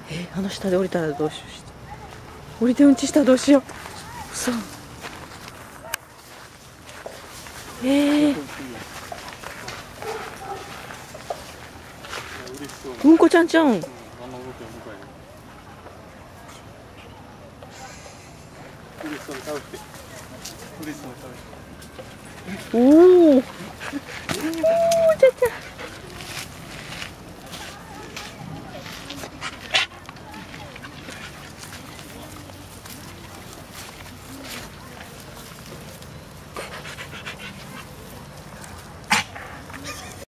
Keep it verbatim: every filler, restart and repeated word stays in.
えー、あの下で降りたらどうしよう。降りてうんちしたらどうしよう。そう。ええー。うんこちゃんちゃうん。おお。